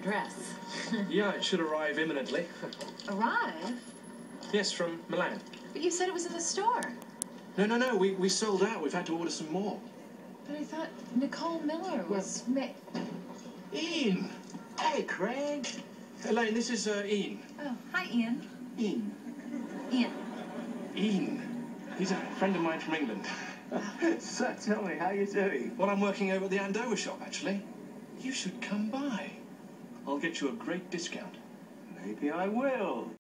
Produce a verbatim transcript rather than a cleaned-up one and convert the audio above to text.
dress. Yeah, it should arrive imminently. Arrive? Yes, from Milan. But you said it was in the store. No, no, no, we, we sold out. We've had to order some more. But I thought Nicole Miller was... Ma Ian! Hey, Craig. Elaine, this is uh, Ian. Oh, hi, Ian. Ian. Ian. Ian. He's a friend of mine from England. So, tell me, how you doing? Well, I'm working over at the Andover shop, actually. You should come by. I'll get you a great discount. Maybe I will.